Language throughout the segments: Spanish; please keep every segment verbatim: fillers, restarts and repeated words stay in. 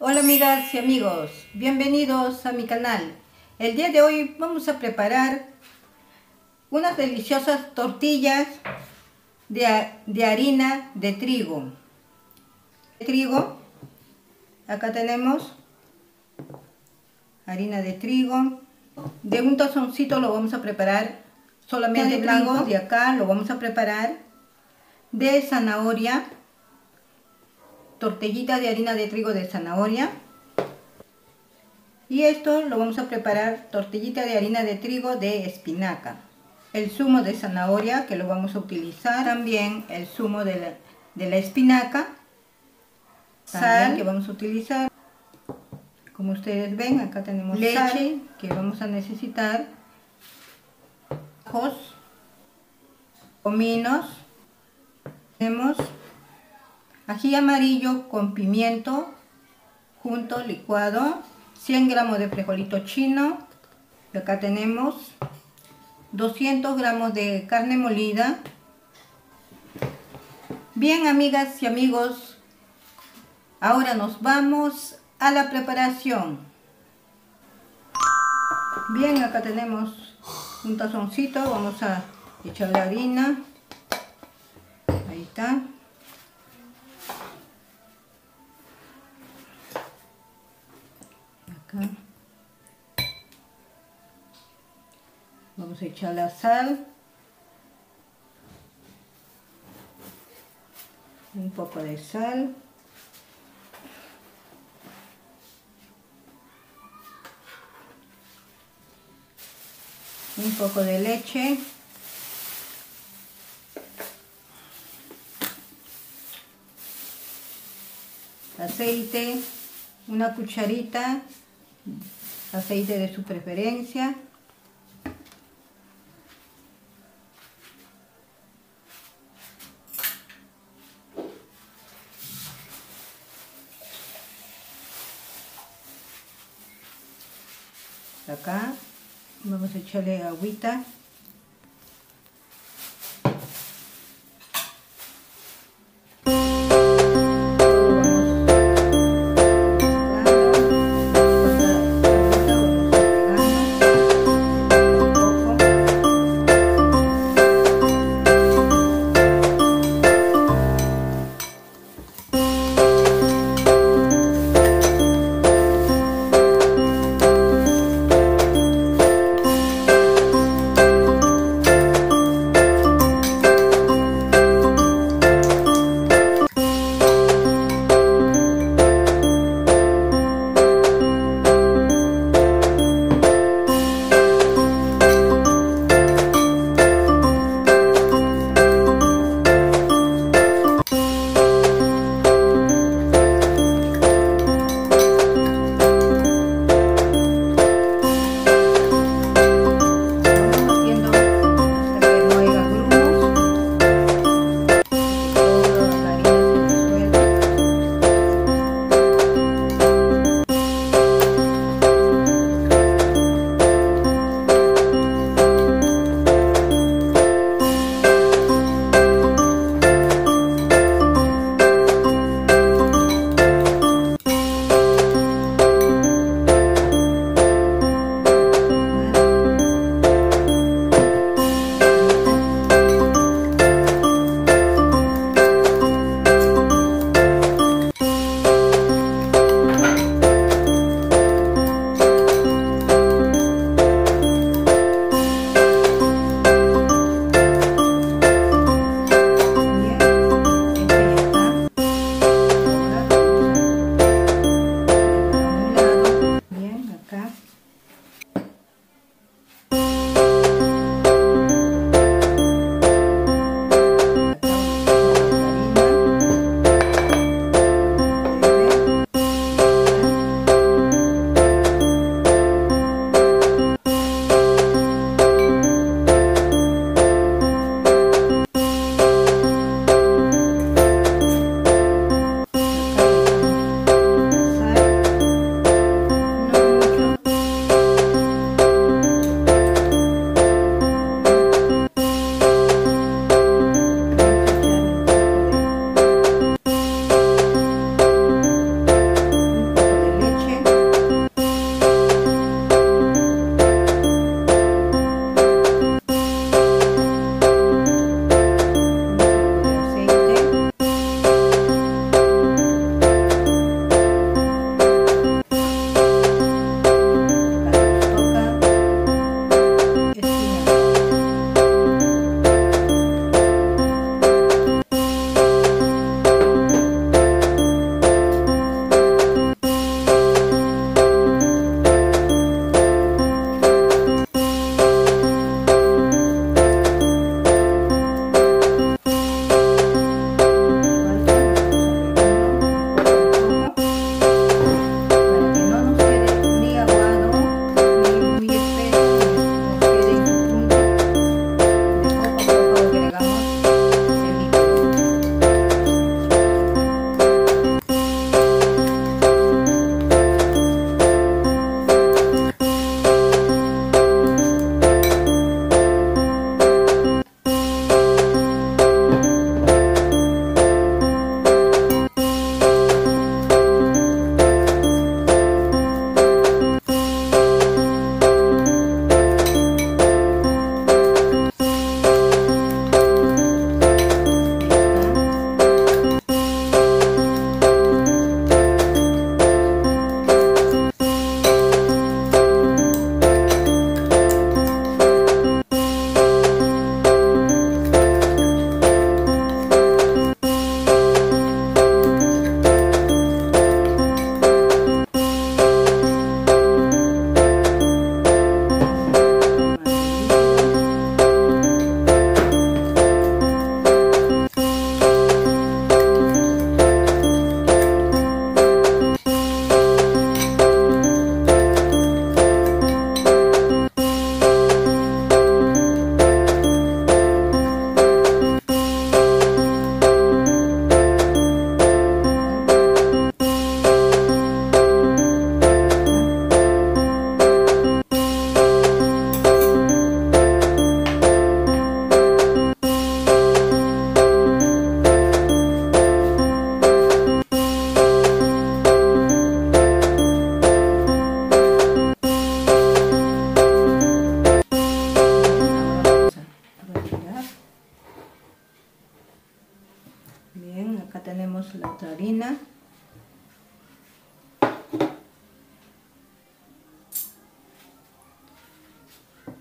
Hola amigas y amigos, bienvenidos a mi canal. El día de hoy vamos a preparar unas deliciosas tortillas de, de harina de trigo. Trigo, acá tenemos harina de trigo. De un tazoncito lo vamos a preparar solamente de trigo. De acá lo vamos a preparar de zanahoria. Tortillita de harina de trigo de zanahoria. Y esto lo vamos a preparar tortillita de harina de trigo de espinaca. El zumo de zanahoria que lo vamos a utilizar. También el zumo de la, de la espinaca. Sal que vamos a utilizar. Como ustedes ven, acá tenemos leche sal, que vamos a necesitar. Ajos, cominos. Tenemos ají amarillo con pimiento junto, licuado, cien gramos de frijolito chino. Y acá tenemos doscientos gramos de carne molida. Bien, amigas y amigos, ahora nos vamos a la preparación. Bien, acá tenemos un tazoncito, vamos a echar la harina. Ahí está. Acá. Vamos a echar la sal, un poco de sal, un poco de leche, aceite, una cucharita, aceite de su preferencia, acá vamos a echarle agüita.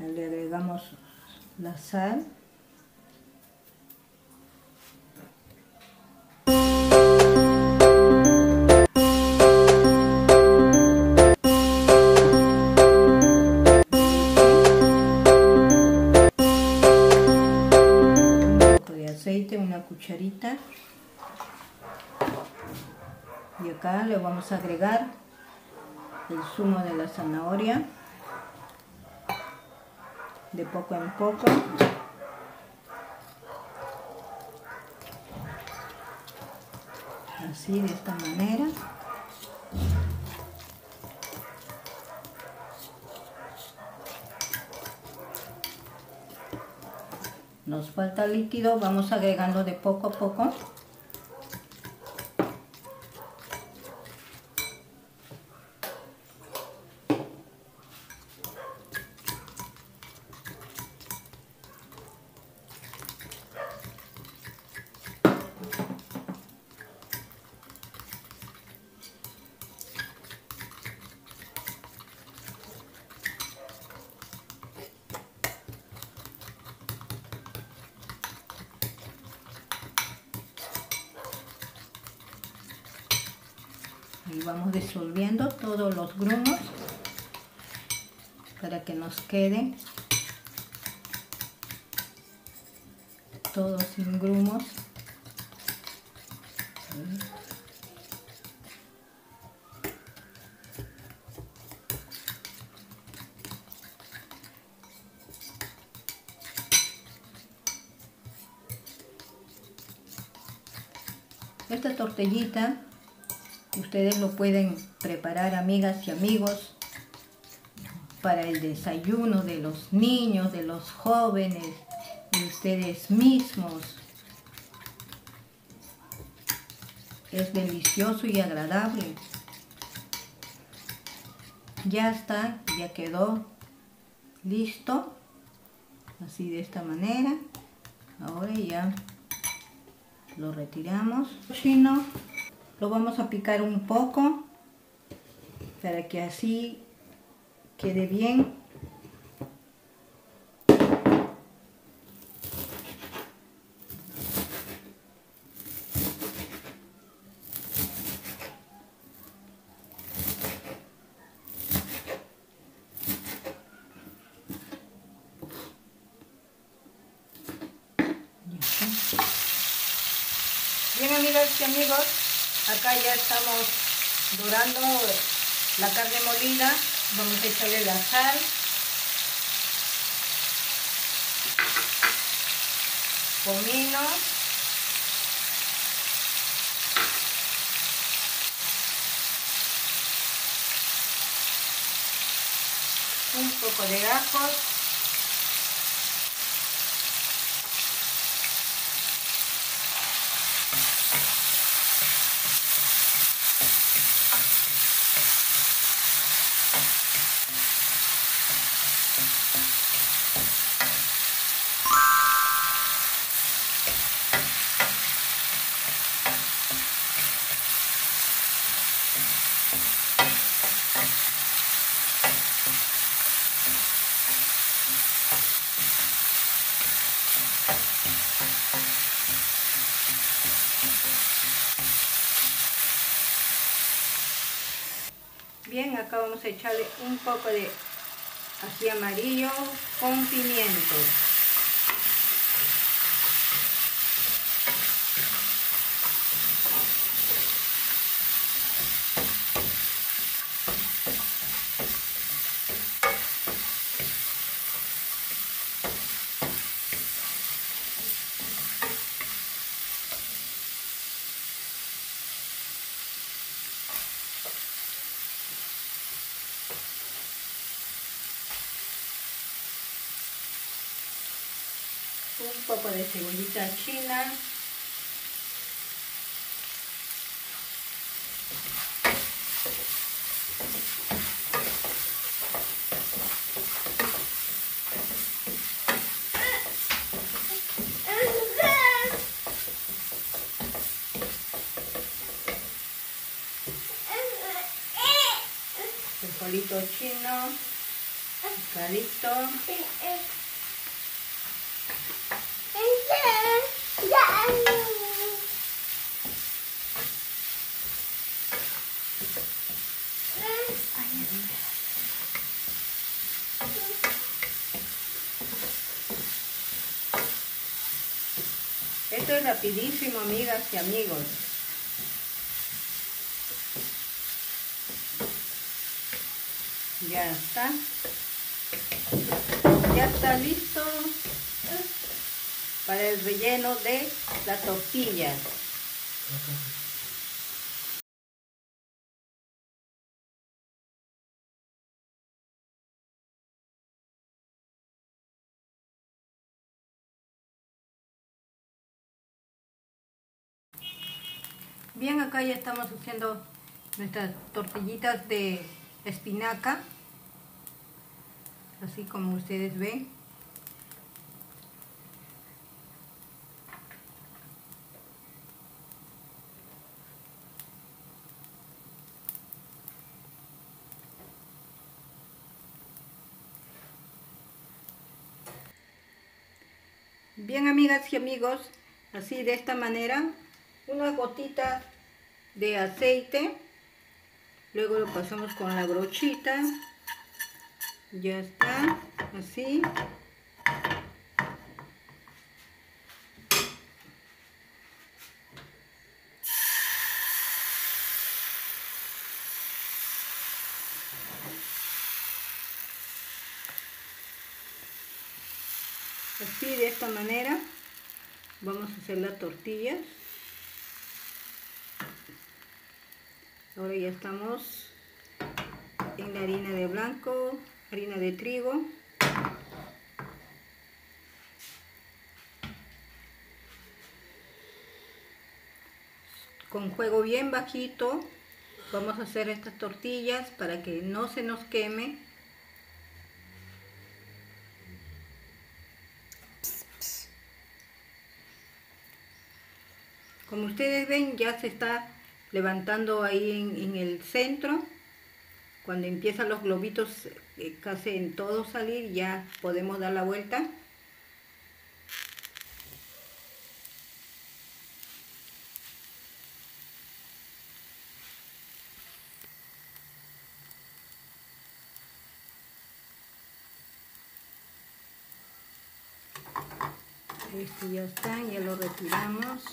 Le agregamos la sal. Aceite, una cucharita, y acá le vamos a agregar el zumo de la zanahoria de poco en poco. Así, de esta manera. Nos falta líquido, vamos agregando de poco a poco. Y vamos disolviendo todos los grumos para que nos queden todos sin grumos. Esta tortillita ustedes lo pueden preparar, amigas y amigos, para el desayuno de los niños, de los jóvenes, de ustedes mismos. Es delicioso y agradable. Ya está, ya quedó listo. Así, de esta manera. Ahora ya lo retiramos. Chino. Lo vamos a picar un poco para que así quede bien. Bien, amigas y amigos, acá ya estamos dorando la carne molida. Vamos a echarle la sal, comino, un poco de ajos, bien, acá vamos a echarle un poco de ají amarillo con pimiento. Un poco de cebollita china, frijolito chino, Está listo. Esto es rapidísimo, amigas y amigos. Ya está. Ya está listo para el relleno de la tortilla. Bien, acá ya estamos haciendo nuestras tortillitas de espinaca, así como ustedes ven. Bien, amigas y amigos, así de esta manera, unas gotitas de aceite, luego lo pasamos con la brochita, ya está, así. Así de esta manera vamos a hacer las tortillas. Ahora ya estamos en la harina de blanco, harina de trigo. Con fuego bien bajito vamos a hacer estas tortillas para que no se nos queme. Como ustedes ven, ya se está levantando ahí en, en el centro. Cuando empiezan los globitos eh, casi en todo salir, ya podemos dar la vuelta. Este ya está, ya lo retiramos.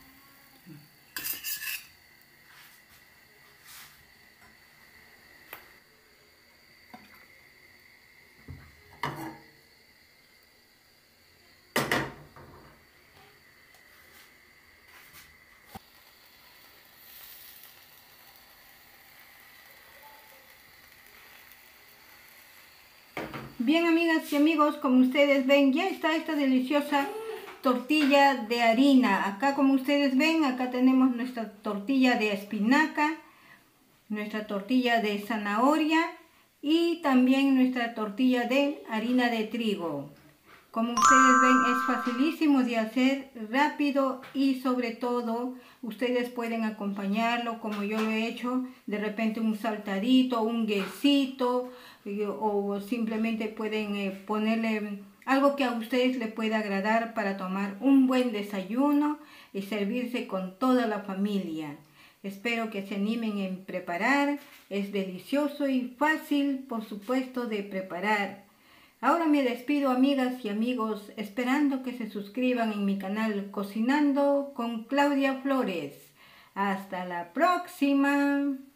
Bien, amigas y amigos, como ustedes ven, ya está esta deliciosa tortilla de harina. Acá, como ustedes ven, acá tenemos nuestra tortilla de espinaca, nuestra tortilla de zanahoria y también nuestra tortilla de harina de trigo. Como ustedes ven, es facilísimo de hacer, rápido, y sobre todo ustedes pueden acompañarlo como yo lo he hecho, de repente un saltadito, un guisito, o simplemente pueden eh, ponerle algo que a ustedes les pueda agradar para tomar un buen desayuno y servirse con toda la familia. Espero que se animen en preparar, es delicioso y fácil, por supuesto, de preparar. Ahora me despido, amigas y amigos, esperando que se suscriban en mi canal Cocinando con Claudia Flores. Hasta la próxima.